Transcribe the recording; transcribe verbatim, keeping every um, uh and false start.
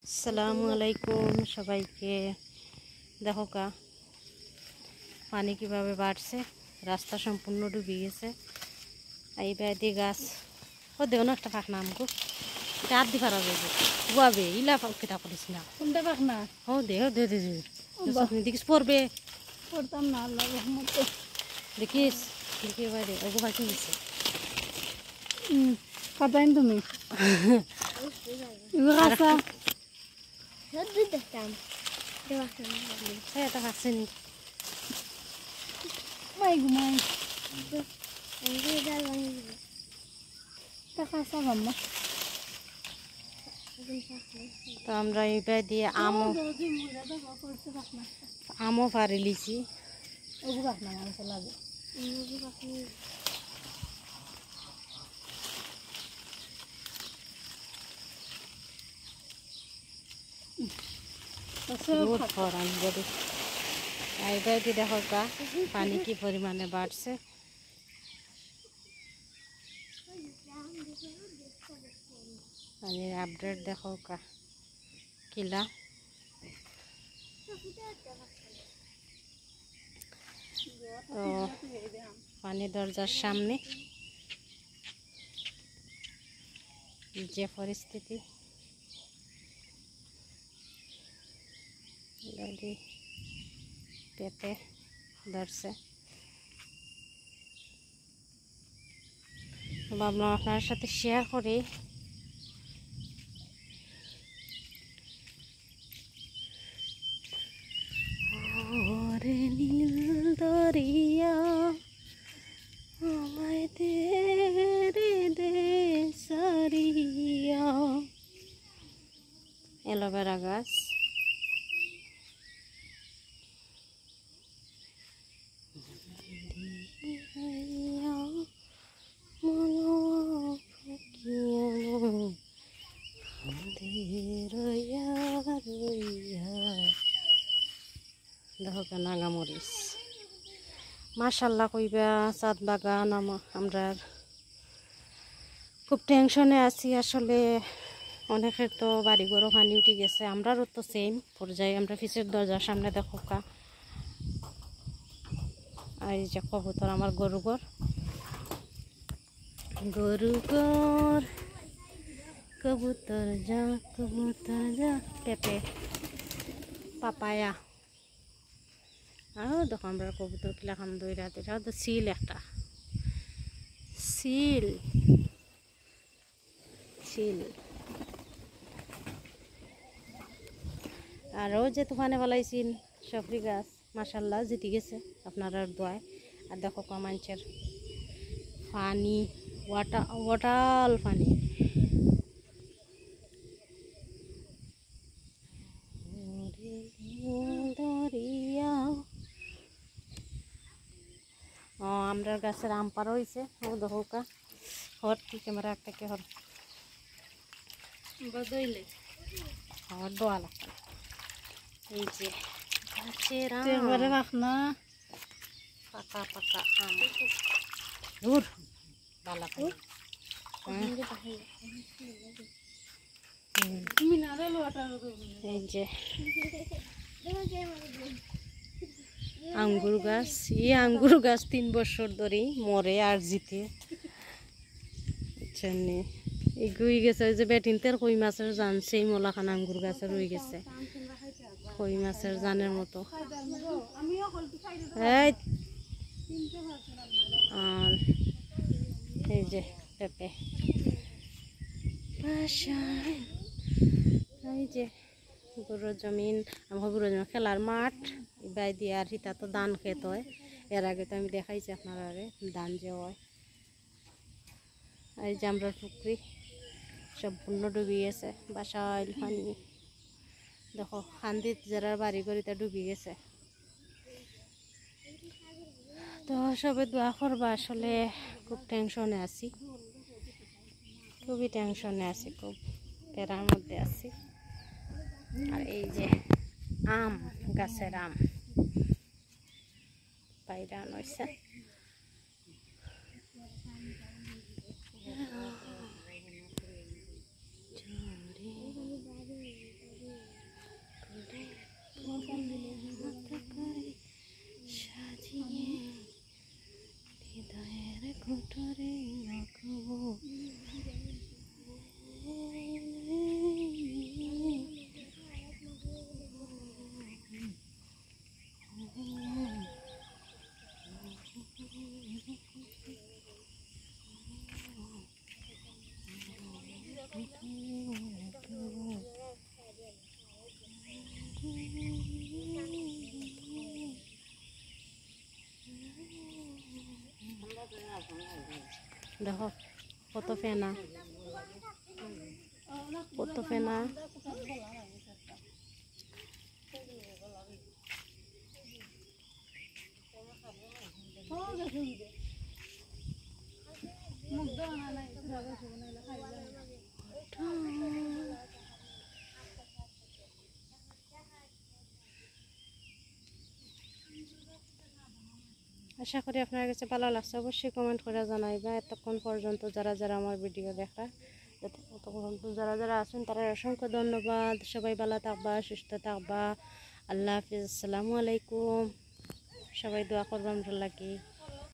আসসালামু আলাইকুম সবাইকে। দেখো কা পানি কিভাবে বাড়ছে, রাস্তা সম্পূর্ণ ডুবে গেছে। এই বাইদি গাছ ও দেও না একটা পাখনা আমকু চার দি পারা যাবে গুয়াবে ইলা কেটা করিস না কোনটা পাখনা ও দেহ দে দে দেখিস পড়বে পড়তাম না আল্লাহ রহমতে দেখিস দেখি বাইরে ওগো পাখি দিচ্ছে কাটাইন তুমি এগুলো কাঁচা এটা খাচ্ছে নি মাই ঘুমাই কাঁচা ভাম্মা তো আমরা এইবার দিয়ে আমও আমও পারি লিছি ওগু পাখনা মানুষ লাগে বহুত খরান যদি এইবার দিয়ে দেখো কা পানি কি পরিমাণে বাড়ছে। পানির আপডেট দেখো কা কিলা তো পানি দরজার সামনে যে পরিস্থিতি পেতে ধরছে, ভাবলাম আপনার সাথে শেয়ার করি। ওরে নীল দরিয়া আমায় দে রে দে সারিয়া। এলোভেরা গাছ দেখো নাগামরিচ মাশাল্লাহ কইবা চাঁদ বাগান। আমরা খুব টেনশনে আছি আসলে। অনেকের তো বাড়ি ঘরও পানি উঠে গেছে, আমরারও তো সেম পর্যায়ে। আমরা ফিসের দরজার সামনে দেখো কা আর এই যে কবুতর আমার গরু ঘর গরু ঘর কবুতর যা কবুতর যা। পেঁপে পাপায়া আরও দেখো আমরা কবুতর কিলা খান দই রাত। এটাও তো সিল একটা সিল সিল আরও যে তুফানে বলাইছিল সফরি গাছ মাশাল্লাহ জিতে গেছে আপনার দোয়ায়। আর দেখো কমাঞ্চের পানি ওয়াটার ওয়াটাল পানি দরিয়া। ও আমরা গাছের আম পাড়া হয়েছে ও দেখো কা হর ঠিক ক্যামেরা একটা কে হর বদইলে হর দোয়া লাগবে। এই যে গাছের আম এবারে পাখনা পাকা পাকা আম দূর বালা পাই মিনারেল ওয়াটার এই যে আঙ্গুর গাছ। এই আঙ্গুর গাছ তিন বছর ধরেই মরে আর জিতে এই গুই গেছে। ওই যে বেটিনতের কই মাছের জান সেই মোলাখান আঙ্গুর গাছের রয়ে গেছে কই মাছের জানের মতো। এই আর এই যে পেঁপে এই যে গুঁড়ো জমিন আমার গুঁড়ো জমিন খেলার মাঠ বাই দিয়ে। আর হিতা তো ধান খেত হয়, এর আগে তো আমি দেখাইছি আপনারা ধান যে হয়। এই যে আমরা পুকুরি সম্পূর্ণ ডুবে গেছে বাসাইল পানি। দেখো খান্দিত যারা বাড়ি গড়িতে ডুবে গেছে। তো সবে দোয়া করবা। আসলে খুব টেনশনে আছি, খুবই টেনশনে আছি, খুব প্যারার মধ্যে আছি। আর এই যে আম গাছের আম পায়রা নইছে দেখো কত ফেনা, কত ফেনা। আশা করি আপনার কাছে ভালো লাগছে, অবশ্যই কমেন্ট করে জানাইবা। এতক্ষণ পর্যন্ত যারা যারা আমার ভিডিও দেখা, এতক্ষণ যারা যারা আছেন তারা অসংখ্য ধন্যবাদ। সবাই ভালো থাকবা, সুস্থ থাকবা। আল্লাহ হাফিজ, আসসালামু আলাইকুম। সবাই দোয়া করবেন আমরা লাগি।